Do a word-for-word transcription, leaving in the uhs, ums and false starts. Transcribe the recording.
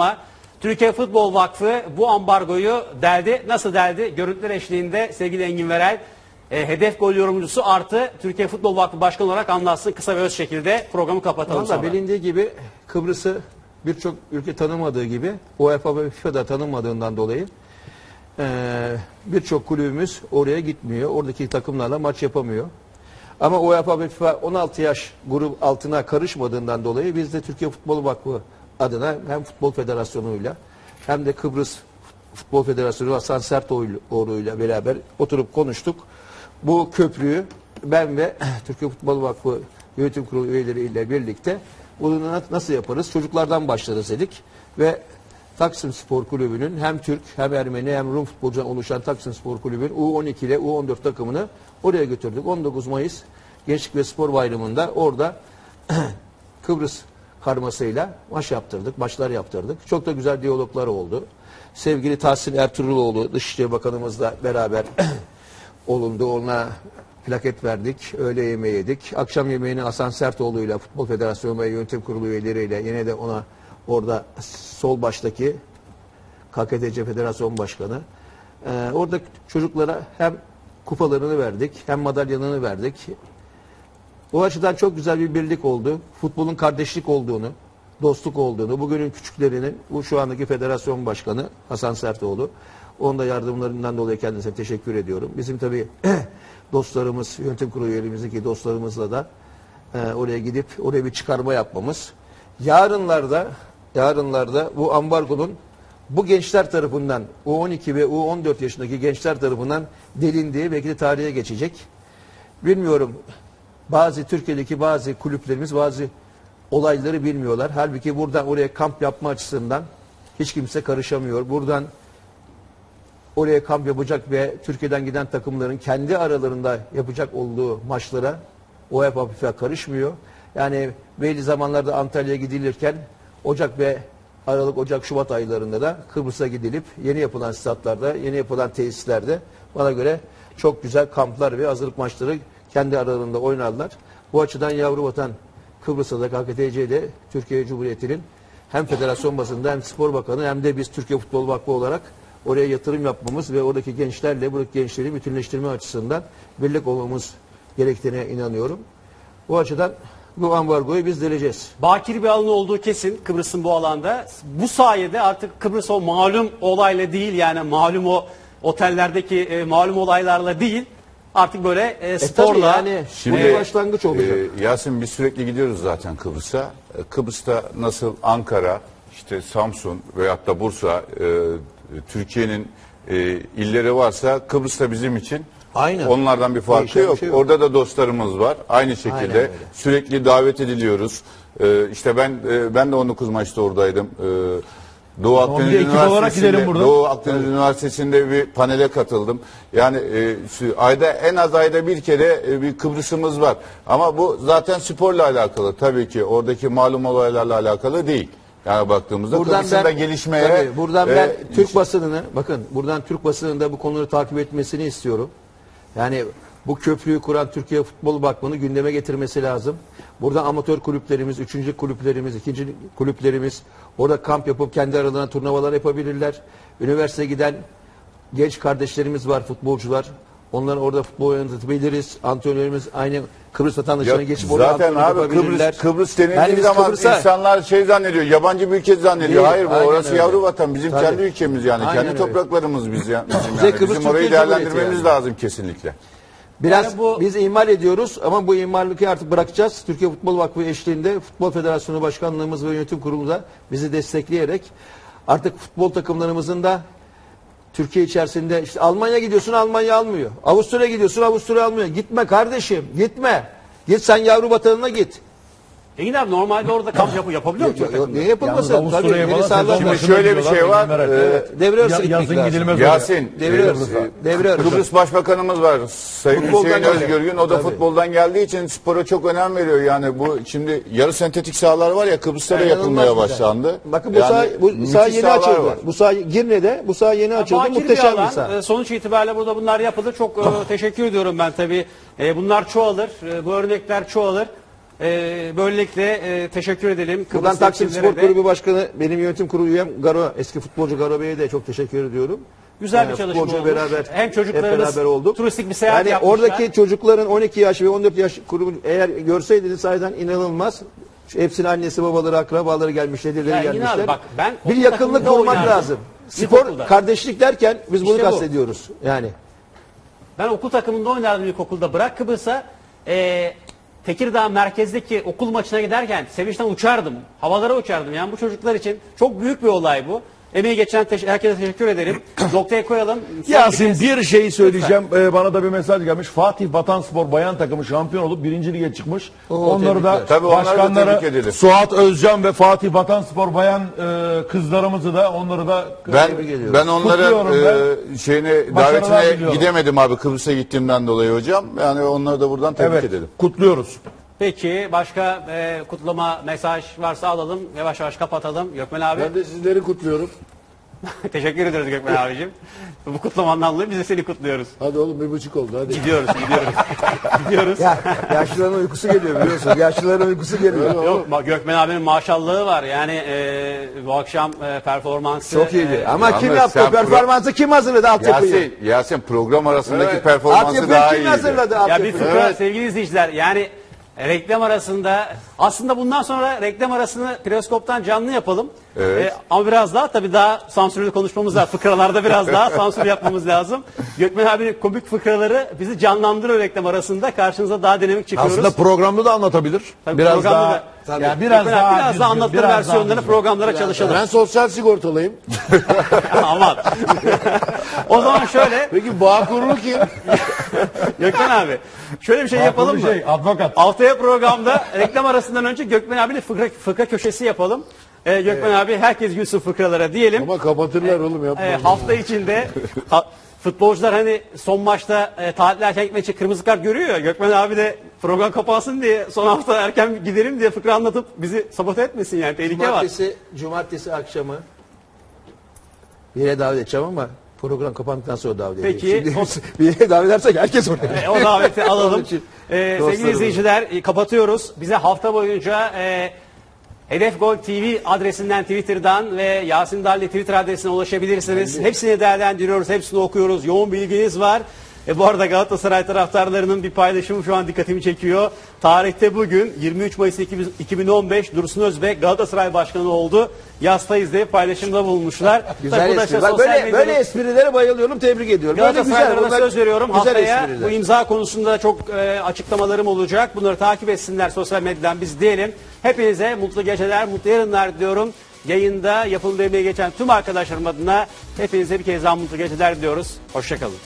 Ama Türkiye Futbol Vakfı bu ambargoyu deldi. Nasıl deldi? Görüntüler eşliğinde sevgili Engin Verel, e, hedef gol yorumcusu artı Türkiye Futbol Vakfı Başkanı olarak anlatsın. Kısa ve öz şekilde programı kapatalım Vallahi sonra. bilindiği gibi Kıbrıs'ı birçok ülke tanımadığı gibi UEFA ve FIFA'da tanınmadığından dolayı e, birçok kulübümüz oraya gitmiyor. Oradaki takımlarla maç yapamıyor. Ama UEFA ve FIFA on altı yaş grup altına karışmadığından dolayı biz de Türkiye Futbol Vakfı adına hem Futbol Federasyonu'yla hem de Kıbrıs Futbol Federasyonu Hasan Sertoğlu'yla beraber oturup konuştuk. Bu köprüyü ben ve Türkiye Futbol Vakfı Yönetim Kurulu üyeleriyle birlikte bunu nasıl yaparız? Çocuklardan başlarız dedik ve Taksim Spor Kulübü'nün hem Türk hem Ermeni hem Rum futbolcudan oluşan Taksim Spor Kulübü'nün U on iki ile U on dört takımını oraya götürdük. on dokuz Mayıs Gençlik ve Spor Bayramı'nda orada Kıbrıs karmasıyla maç yaptırdık, maçlar yaptırdık. Çok da güzel diyaloglar oldu. Sevgili Tahsin Ertuğruloğlu Dışişleri Bakanımızla beraber olundu. Ona plaket verdik, öğle yemeği yedik. Akşam yemeğini Hasan Sertoğlu'yla Futbol Federasyonu ve Yönetim Kurulu üyeleriyle yine de ona orada sol baştaki K K T C Federasyon Başkanı. Ee, orada çocuklara hem kupalarını verdik hem madalyanını verdik. O açıdan çok güzel bir birlik oldu. Futbolun kardeşlik olduğunu, dostluk olduğunu, bugünün küçüklerinin, bu şu andaki federasyon başkanı Hasan Sertoğlu. Onun da yardımlarından dolayı kendisine teşekkür ediyorum. Bizim tabii dostlarımız, yönetim kurulu üyelerimizdeki dostlarımızla da e, oraya gidip oraya bir çıkarma yapmamız. Yarınlarda, yarınlarda bu ambargonun bu gençler tarafından, U on iki ve U on dört yaşındaki gençler tarafından delindiği belki de tarihe geçecek. Bilmiyorum, bazı Türkiye'deki bazı kulüplerimiz bazı olayları bilmiyorlar. Halbuki buradan oraya kamp yapma açısından hiç kimse karışamıyor. Buradan oraya kamp yapacak ve Türkiye'den giden takımların kendi aralarında yapacak olduğu maçlara UEFA FIFA karışmıyor. Yani belli zamanlarda Antalya'ya gidilirken Ocak ve Aralık, Ocak, Şubat aylarında da Kıbrıs'a gidilip yeni yapılan statlarda, yeni yapılan tesislerde bana göre çok güzel kamplar ve hazırlık maçları kendi aralarında oynarlar. Bu açıdan yavru vatan Kıbrıs'ta da K K T C'de Türkiye Cumhuriyeti'nin hem federasyon basında hem spor bakanı hem de biz Türkiye Futbol Vakfı olarak oraya yatırım yapmamız ve oradaki gençlerle buradaki gençleri bütünleştirme açısından birlik olmamız gerektiğine inanıyorum. Bu açıdan bu ambargoyu biz deleceğiz. Bakir bir alan olduğu kesin Kıbrıs'ın bu alanda. Bu sayede artık Kıbrıs o malum olayla değil, yani malum o otellerdeki e, malum olaylarla değil, artık böyle e, sporla. E yani Şimdi, bir başlangıç olacak. E, Yasin, biz sürekli gidiyoruz zaten Kıbrıs'a. E, Kıbrıs'ta nasıl Ankara, işte Samsun veyahut da Bursa, e, Türkiye'nin e, illeri varsa Kıbrıs'ta bizim için Aynen. onlardan bir farkı yok. Bir şey yok. Orada da dostlarımız var. Aynı şekilde sürekli davet ediliyoruz. Ee, işte ben e, ben de on dokuz maçta oradaydım. Ee, Doğu Akdeniz Üniversitesi'nde Doğu Akdeniz evet. Üniversitesi'nde bir panele katıldım. Yani e, ayda en az ayda bir kere e, bir Kıbrıs'ımız var. Ama bu zaten sporla alakalı. Tabii ki oradaki malum olaylarla alakalı değil. Yani baktığımızda buradan Kıbrıs'ın da gelişmeye tabii, buradan ben e, Türk basınını bakın buradan Türk basınının da bu konuları takip etmesini istiyorum. Yani bu köprüyü kuran Türkiye Futbol Vakfı'nı gündeme getirmesi lazım. Burada amatör kulüplerimiz, üçüncü kulüplerimiz, ikinci kulüplerimiz orada kamp yapıp kendi aralarına turnuvalar yapabilirler. Üniversiteye giden genç kardeşlerimiz var, futbolcular. Onları orada futbol oynatabiliriz. Antrenörümüz aynı Kıbrıs vatandaşlarına geçip orada zaten abi Kıbrıs, Kıbrıs denildiği yani zaman Kıbrıs'a... insanlar şey zannediyor, yabancı bir ülke zannediyor. Değil, Hayır, bu orası öyle. Yavru vatan, bizim Tabii. kendi ülkemiz yani, aynen kendi öyle. Topraklarımız biz yani. Bizim, yani. bizim orayı değerlendirmemiz yani. lazım kesinlikle. Biraz yani bu... biz ihmal ediyoruz ama bu ihmallığı artık bırakacağız. Türkiye Futbol Vakfı eşliğinde Futbol Federasyonu Başkanlığımız ve Yönetim Kurulu da bizi destekleyerek artık futbol takımlarımızın da Türkiye içerisinde işte Almanya gidiyorsun, Almanya almıyor. Avusturya gidiyorsun, Avusturya almıyor. Gitme kardeşim, gitme. Git sen yavru vatanına git. Engin abi normalde orada kamp yapı yapabiliyor mu? Yok, ne yapılmasın? Tabii, Şimdi şöyle bir şey var. Evet, devre arası ya, yazın gidilmez. Yasin, devre arası. Devre arası. Kıbrıs Başbakanımız var. Sayın Hüseyin Özgürgün, o da Tabii. futboldan geldiği için spora çok önem veriyor. Yani bu şimdi yarı sentetik sahalar var ya, Kıbrıs'ta da yapılmaya başlandı. Bakın bu yani, saha, bu saha yeni açıldı. Var. Bu saha Girne'de, bu saha yeni açıldı. Bakir Muhteşem bir bir saha. Sonuç itibariyle burada bunlar yapıldı. Çok teşekkür ediyorum ben tabii. Bunlar çoğalır. Bu örnekler çoğalır. E, böylelikle e, teşekkür edelim. Buradan Kıbrıs Taksim yetkililere Spor de. Kulübü Başkanı, benim yönetim kurulu üyem Garo, eski futbolcu Garo Bey'e de çok teşekkür ediyorum. Güzel bir Yani çalışma futbolcu olmuş. beraber, Hem hep çocuklarınız beraber olduk. turistik bir seyahat Yani yapmışlar. oradaki çocukların on iki yaş ve on dört yaş grubu eğer görseydiniz sahiden inanılmaz. Hepsinin annesi, babaları, akrabaları gelmiş, dedeleri Ya yine gelmişler. abi bak, ben bir okul yakınlık takımında kurmak oynardım. lazım. İlkokulda. Spor, kardeşlik derken biz bunu İşte bu. kastediyoruz. Yani. Ben okul takımında oynardım ilkokulda. Bırak Kıbrıs'a, e, Tekirdağ merkezdeki okul maçına giderken sevinçten uçardım. Havalara uçardım. Yani bu çocuklar için çok büyük bir olay bu. Emeği geçen teş- herkese teşekkür ederim. Noktaya koyalım. Son Yasin kez- bir şey söyleyeceğim. Ee, bana da bir mesaj gelmiş. Fatih Vatanspor bayan takımı şampiyon olup birinci lige çıkmış. Oo, onları da tebrikler. Tabii onları da başkanları tebrik edelim. Suat Özcan ve Fatih Vatanspor bayan e, kızlarımızı da onları da Ben Tebrik ediyorum. ben onların Kutluyorum e, şeyine Başarılar davetine diliyorum. gidemedim abi, Kıbrıs'a gittiğimden dolayı hocam. Yani onları da buradan tebrik evet edelim. kutluyoruz. Peki başka e, kutlama mesaj varsa alalım. Yavaş yavaş kapatalım. Gökmen abi. Ben de sizleri kutluyorum. Teşekkür ediyoruz Gökmen abicim. Bu kutlamandan dolayı biz de seni kutluyoruz. Hadi oğlum bir buçuk oldu hadi. Gidiyoruz, gidiyoruz. gidiyoruz. Ya, yaşlıların uykusu geliyor biliyorsun. Yaşlıların uykusu geliyor. Yok, ma- Gökmen abinin maşallahı var. Yani e, bu akşam e, performansı... Çok iyiydi. e, Ama kim yalnız yaptı sen o performansı? Kim hazırladı altyapıyı? Yasin, Yasin program arasındaki Evet. performansı Altyapıyı daha kim iyiydi. hazırladı Ya altyapıyı? bir fıkra sevgili izleyiciler, yani reklam arasında, aslında bundan sonra reklam arasını Periskop'tan canlı yapalım. Evet. Ee, ama biraz daha tabii daha sansürlü konuşmamız var. Fıkralarda biraz daha sansür yapmamız lazım. Gökmen abinin komik fıkraları bizi canlandırıyor reklam arasında. Karşınıza daha dinamik çıkıyoruz. Aslında programda da anlatabilir. Tabii biraz programda daha da- Tabii. ya biraz Gökmen abi daha biraz düzgün, daha anlatılır biraz daha versiyonlarını düzgün. programlara çalışalım. Ben sosyal sigortalıyım. Aman. O zaman şöyle, Peki Bağkurlu kim? Gökmen abi şöyle bir şey Bak, yapalım bu mı? Şey, advokat. Haftaya programda reklam arasından önce Gökmen abiyle fıkra, fıkra köşesi yapalım. Ee, Gökmen abi herkes gülsün fıkralara diyelim. Ama kapatırlar oğlum yapma. Ee, hafta içinde ha- futbolcular hani son maçta e, tatil erken gitmek için kırmızı kart görüyor ya. Gökmen abi de program kapansın diye son hafta erken gidelim diye fıkra anlatıp bizi sabote etmesin, yani tehlike var. Cumartesi, cumartesi akşamı bir yere davet edeceğim ama program kapandıktan sonra davet edeceğim. Peki, Şimdi o- bir yere davet edersek herkes oraya. E, o daveti alalım. Onun için Ee, sevgili dostlarımız. izleyiciler, e, kapatıyoruz. Bize hafta boyunca e, Hedef Gol T V adresinden, Twitter'dan ve Yasin Dalli Twitter adresine ulaşabilirsiniz. Hepsini değerlendiriyoruz, hepsini okuyoruz. Yoğun bilginiz var. E, bu arada Galatasaray taraftarlarının bir paylaşımı şu an dikkatimi çekiyor. Tarihte bugün yirmi üç Mayıs iki bin on beş Dursun Özbek Galatasaray Başkanı oldu. Yastayız diye paylaşımda bulunmuşlar. Güzel Tabii bu da işte espri. Bak, sosyal böyle, medyada- böyle esprilere bayılıyorum, tebrik ediyorum. Böyle güzel, Galatasaraylara da bunlar söz veriyorum. güzel Haftaya espriler. bu imza konusunda çok e, açıklamalarım olacak. Bunları takip etsinler sosyal medyadan, biz diyelim. Hepinize mutlu geceler, mutlu yarınlar diyorum. Yayında yapımda emeği geçen tüm arkadaşlarım adına hepinize bir kez daha mutlu geceler diyoruz. Hoşçakalın.